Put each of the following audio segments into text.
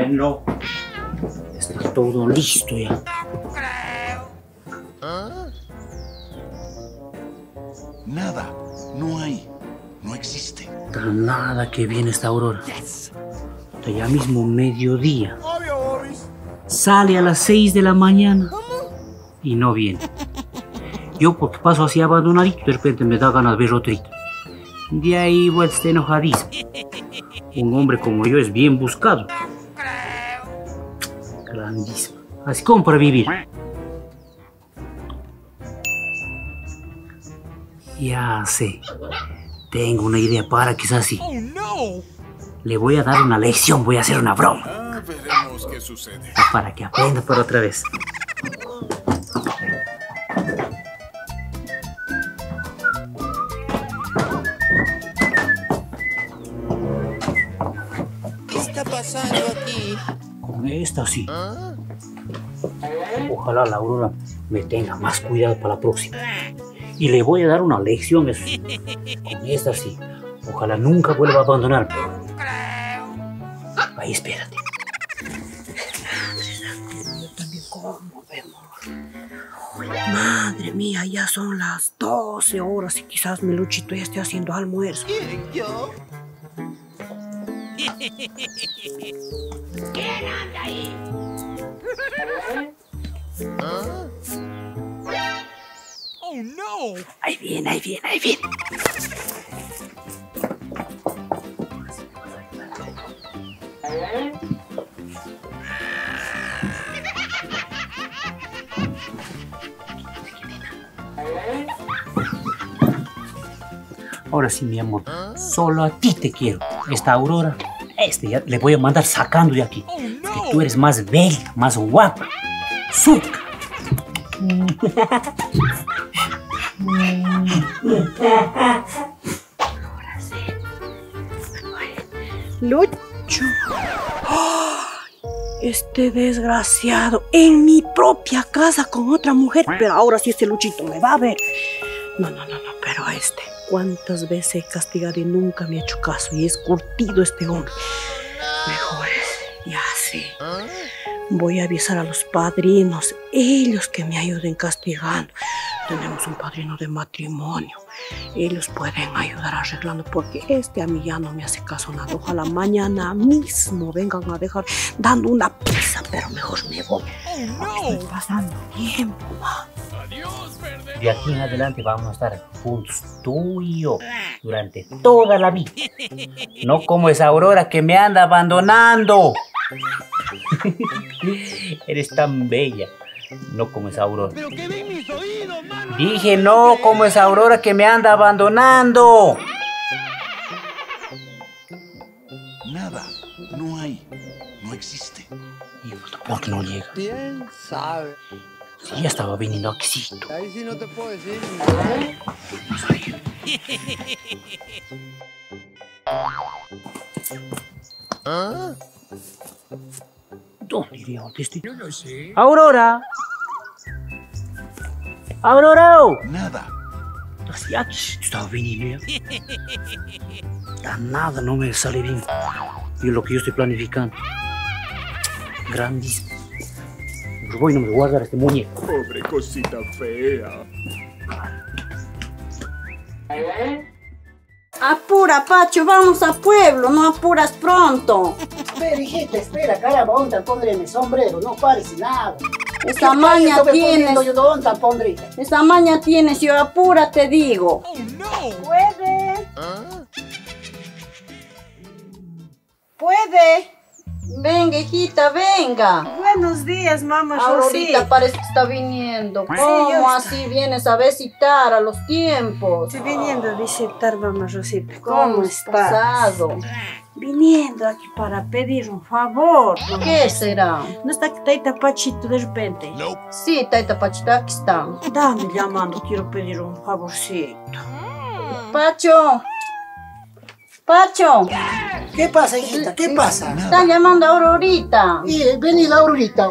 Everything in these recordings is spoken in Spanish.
Bueno, está todo listo ya. Nada, no hay, no existe. Nada que viene esta Aurora. Hasta ya mismo mediodía. Sale a las 6 de la mañana y no viene. Yo porque paso así abandonadito, de repente me da ganas de ver otrita. De ahí vuelta está enojadísimo. Un hombre como yo es bien buscado. Grandísimo. Así como para vivir. Ya sé. Tengo una idea para que sea así. Le voy a dar una lección, voy a hacer una broma. Veremos qué sucede. Para que aprenda por otra vez. ¿Qué está pasando aquí? Con esta sí. Ojalá la Aurora me tenga más cuidado para la próxima. Y le voy a dar una lección, eso sí. Con esta sí. Ojalá nunca vuelva a abandonarme. Ahí, espérate. ¿Cómo vemos? Madre mía, ya son las 12 horas y quizás mi Luchito ya esté haciendo almuerzo. ¿Quién, yo? ¿Quién anda ahí? Oh, no. Ahí viene, ahí viene, ahí viene. Ahora sí, mi amor, solo a ti te quiero. Esta Aurora, ya le voy a mandar sacando de aquí. Que tú eres más bella, más guapa. ¡Suca! Lucho. ¡Ay! Este desgraciado en mi propia casa con otra mujer. Pero ahora sí este Luchito me va a ver. No, pero a este. ¿Cuántas veces he castigado y nunca me ha hecho caso? Y es curtido este hombre. Mejor, ya sé. Voy a avisar a los padrinos, ellos que me ayuden castigando. Tenemos un padrino de matrimonio. Ellos pueden ayudar arreglando porque a mí ya no me hace caso nada. Ojalá mañana mismo vengan a dejar dando una pizza, pero mejor me voy. Estoy pasando tiempo, ma. De aquí en adelante vamos a estar juntos, tú y yo, durante toda la vida. No como esa Aurora que me anda abandonando. Eres tan bella. No como esa Aurora. ¿Pero qué ven mis oídos, mano? Dije no como esa Aurora que me anda abandonando. Nada, no hay, no existe. ¿Y por qué no llega? ¿Quién sabe? Sí, ya estaba viniendo aquí. Ahí sí no te puedo decir. ¿Dónde iría este? Yo no sé. ¡Aurora! ¡Aurora! Nada. Así aquí estaba viniendo ya. Nada, no me sale bien. Y lo que yo estoy planificando. Grandísimo. Pues voy, no me voy a guardar este muñeco. Pobre cosita fea. Apura, Pacho, vamos a pueblo, no apuras pronto. Espera, hijita, espera, caramba, ¿dónde pondré mi sombrero? No parece nada. Esta maña tienes. ¿Dónde pondré? Esta maña tienes, yo apura, te digo. Oh, no. ¿Puede? ¿Puede? Venga, hijita, venga. Buenos días, mamá Ahorita Rosita. parece que está viniendo. yo ¿Cómo estoy. así vienes a visitar a los tiempos? Estoy viniendo a visitar, mamá Rosita. ¿Cómo estás? pasado? Viniendo aquí para pedir un favor. mamá ¿Qué Rosita. será? ¿No está Taita Pachito de repente? Sí, Taita Pachita, aquí está. Dame llamando, quiero pedir un favorcito. Pacho. Pacho. ¿Qué pasa, hijita? ¿Qué pasa? Están llamando a Aurorita. Y vení, Laurita.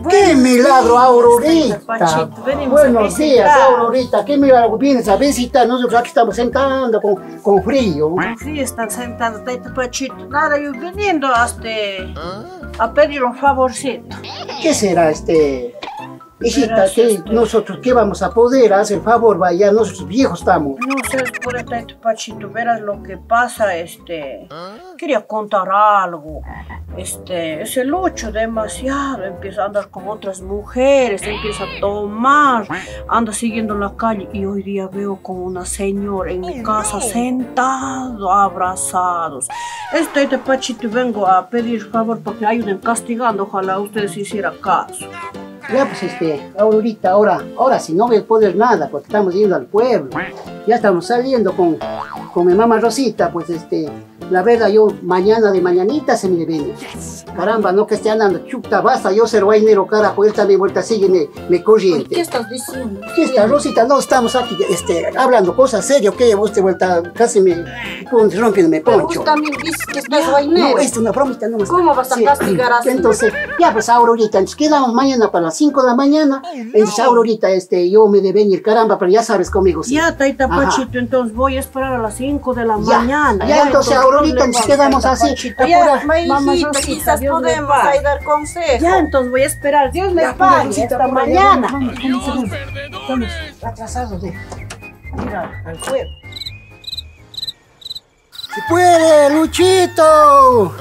¡Qué milagro, Aurorita! Pachito, venimos Buenos a días, visitar. Aurorita. ¡Qué milagro! Vienes a visitar. Nosotros aquí estamos sentando con frío. Sí, están sentados, Taita Pachito. Nada, yo viniendo a pedir un favorcito. ¿Qué será hijita, que nosotros qué vamos a poder hacer favor? Vaya, nosotros viejos estamos. No sé, por el Taita Pachito, verás lo que pasa, quería contar algo. Ese Lucho demasiado empieza a andar con otras mujeres, empieza a tomar, anda siguiendo la calle y hoy día veo con una señora en mi casa sentado, abrazados. Taita Pachito, vengo a pedir favor para que ayuden castigando, ojalá ustedes hicieran caso. Ya pues Aurorita, ahora sí no voy a poder nada porque estamos yendo al pueblo. Ya estamos saliendo con mi mamá Rosita, pues la verdad yo mañana de mañanita se me viene. Caramba, no que esté andando, chuta, basta, yo ser guainero, carajo, él también vuelta sigue me corriente. ¿Qué estás diciendo? ¿Qué está, Rosita? No estamos aquí hablando cosas serias, que usted vuelta casi me rompiendo me Pero poncho. vos también dices que estás No, guainero. es una bromita nomás. ¿Cómo vas a castigar así? Entonces, ya pues Aurorita, entonces quedamos mañana para las 5 de la mañana. Entonces Aurorita, yo me de venir, caramba, pero ya sabes conmigo. Sí. Ya, Taita Ajá. Pachito, entonces voy a esperar a las 5 de la Ya, mañana. ya, entonces Aurorita, nos quedamos vamos, así. Taita Pachito. Ya, Mamá hijita, Rosita, quizás Dios me podemos pague. ahí dar consejos. Ya, entonces voy a esperar. Dios me Ya, pague Rosita, esta por ahí, mañana. vamos, estamos atrasados de ir al pueblo. ¡Se puede, Luchito!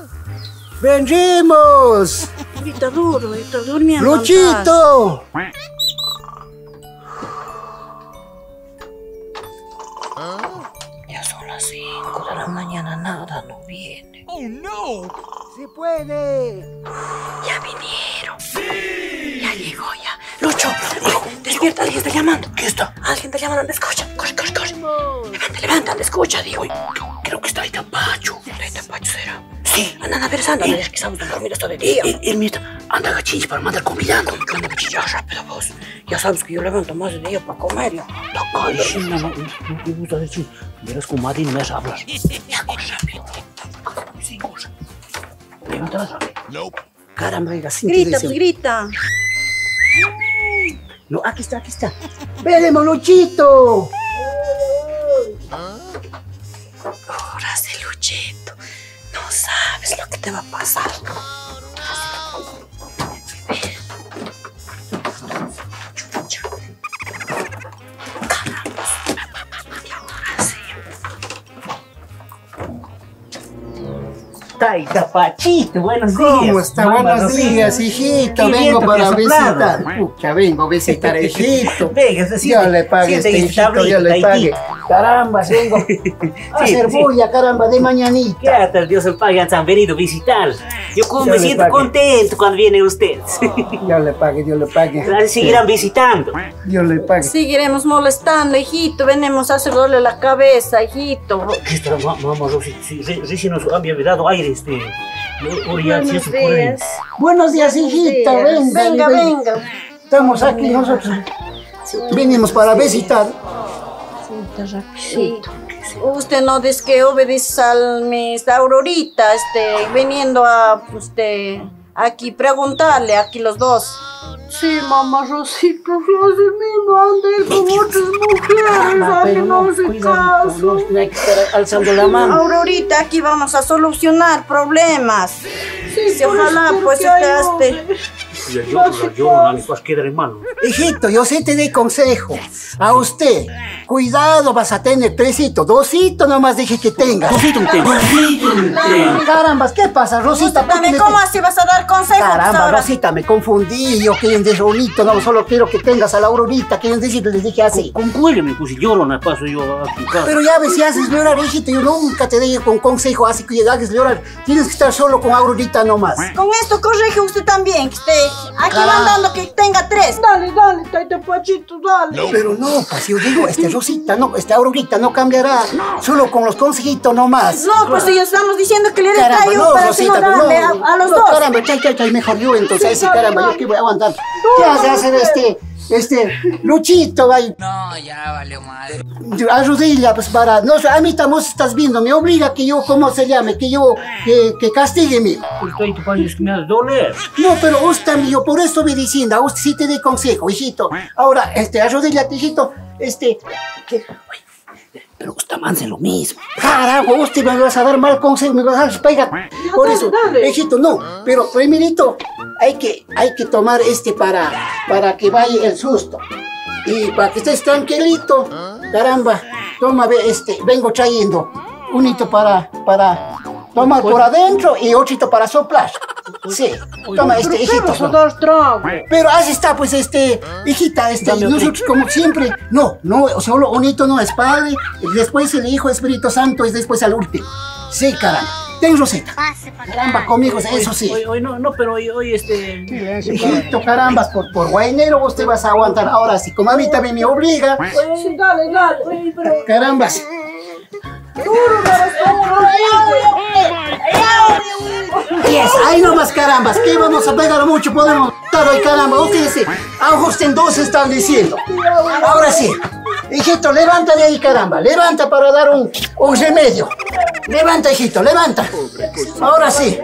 ¡Venimos! Está duro, está durmiendo. ¡Luchito! Ya son las 5 de la mañana, nada no viene. Oh no! ¡Se puede! Ya vinieron. Ya llegó, ya. Lucho, despierta, alguien está llamando. ¿Qué está? Alguien está llamando, anda, escucha. Corre. Levanta, anda, escucha, digo. Creo que está Taita Pacho. ¿Taita Pacho será? Sí. Andan averiguando, que estamos dormidos todo el día. Él mira, anda gachillos para mandar convidando. ¿Qué anda gachillos? Ya rápido, vos. Ya sabes que yo levanto más de día para comer, ya. No te gusta decir. Verás como Madi no me hace hablar. Ya, corre rápido. Sí, corre. Levántala rápido. Nope. Caramba, oiga, sin Grita, pues grita. No, aquí está. ¡Venemos, Luchito! Ahora sí, Luchito. No sabes lo que te va a pasar. Taita Pachito, buenos días. ¿Cómo está? Mamá Buenos Rosita. días, hijito. Qué Vengo viento que para ha soplado. visitar. Pucha, vengo a visitar, hijito. Venga, se Yo le pague hijito, yo le pague. Caramba, vengo a hacer bulla, caramba, de mañanita. ¿Qué tal? Dios el pague, han venido a visitar. Yo como Yo me le siento pague. contento cuando vienen ustedes. Yo le pague. Seguirán visitando. Yo le pague. Seguiremos molestando, hijito. Venimos a hacerle la cabeza, hijito. ¿Qué está, mamá Rosita? Recién nos había dado aire Buenos días. Buenos días, hijita. Venga. Estamos aquí nosotros. Venimos para visitar. Sí. Usted no dice que obedece a mis Aurorita, viniendo a aquí preguntarle, aquí los dos. Sí, mamá Rosita, así mismo anda él con otras mujeres, así no hace caso. No hay que estar alzando la mano. Aurorita, aquí vamos a solucionar problemas. Sí, ojalá pues Yo no quedar en mano. Hijito, yo sí te doy consejo. A usted, cuidado, vas a tener 3 hitos. 2 hitos nomás dije que tenga. Caramba, ¿qué pasa, Rosita? ¿Por qué También, me- ¿cómo así vas a dar consejos? Caramba, ahora? Rosita, me confundí. Yo que de Rolito, no solo quiero que tengas a la Aurorita. Quieren decir, les dije así. Concuérdeme, pues si lloro, no paso yo aquí en casa. Pero ya ves, si haces llorar, hijito, yo nunca te doy con consejo, así que hagas llorar. Tienes que estar solo con Aurorita nomás. Con esto corrige usted también, que esté aquí Caramba. mandando que tenga 3. Dale, Taita Pachito, dale. Pero no, pues yo digo, Rosita, no, Aurorita no cambiará. Solo con los consejitos nomás. No, pues si estamos diciendo que le des Caramba, tallo no, para Rosita, que no darle a los no, dos. Caramba, chay, mejor yo, entonces, sí, caramba, yo qué voy a aguantar. ¿Qué hace hacer Luchito, vaya. No, ya valió madre. Arrodilla, pues para, no sé, a mí también estás viendo, me obliga que yo, ¿cómo se llame? Que yo, que castigue mi. Estoy tu padre, es que me hace doler. No, pero usted también, yo por eso me diciendo, a usted sí te doy consejo, hijito. Ahora, arrodíllate, hijito, que, pero usted hace lo mismo. Carajo, usted me vas a dar mal consejo, me vas a dar pegar. Por eso, hijito, no, pero primerito, hay que tomar para que vaya el susto. Y para que estés tranquilito, caramba, toma, vengo trayendo un hito para tomar por adentro y otro para soplar. Sí, toma hijito. Pero así está, pues hijita, nosotros como siempre, no, solo un hito no es padre, después el Hijo Espíritu Santo es después al último. Sí, caramba. Ten Rosita. Caramba, conmigo, eso sí. Hoy no, pero hoy Hijito, carambas, por guainero usted vas a aguantar. Ahora sí, como a mí también me obliga. Dale. Pero... Carambas. Yes, ahí nomás, carambas. ¿Qué vamos a pegar mucho? Podemos estar hoy, caramba. Ustedes, ajusten dos, están diciendo. Ahora sí. Hijito, levanta de ahí, caramba. Levanta para dar un remedio. Levanta, hijito, levanta. Ahora sí.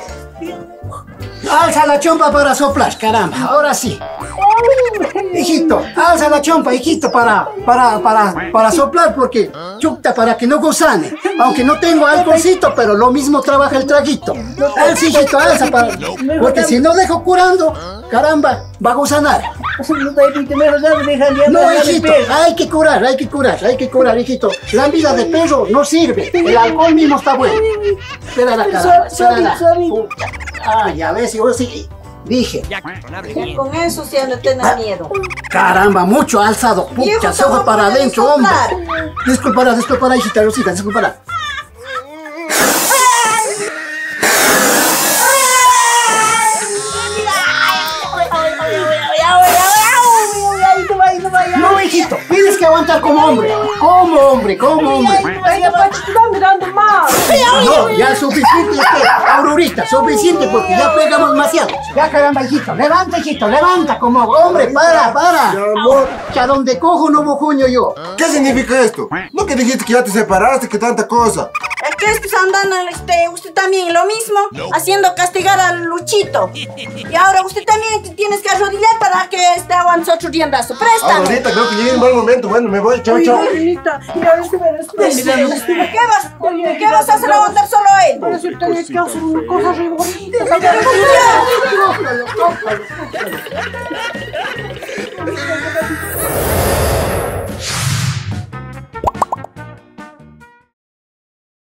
Alza la chompa para soplar, caramba. Ahora sí. Hijito, alza la chompa, hijito, para soplar, porque chucta, para que no gozane. Aunque no tengo alcoholcito, pero lo mismo trabaja el traguito. Alza, hijito, alza, porque si no dejo curando, caramba, va a gozanar. No, hijito, hay que curar, hijito. La vida de perro no sirve, el alcohol mismo está bueno. Espérala, caramba, espérala. Ah, ya ves, yo sí dije. Ya con eso sí no tenés miedo. Caramba, mucho alzado. Pucha, se fue para adentro, hombre. Disculpara, hijita Rosita, disculpara. No, hijito, tienes que aguantar como hombre. Como hombre. Ay, Pachi, te están mirando mal. No, ya suficiente, Aurorita, suficiente porque ya pegamos demasiado. Ya, caramba, hijito, levanta como hombre, para. Que a donde cojo no bojuño yo. ¿Qué significa esto? ¿No que dijiste que ya te separaste, que tanta cosa? Es que estos andan, usted también lo mismo, haciendo castigar al Luchito. Y ahora usted también tienes que arrodillar para que aguante otro riendazo. Préstame. Ahorita creo que llegue un buen momento. Bueno, me voy, chao. ¿Qué vas a hacer aguantar solo a él? Pero si tenés que hacer una cosa re bonita.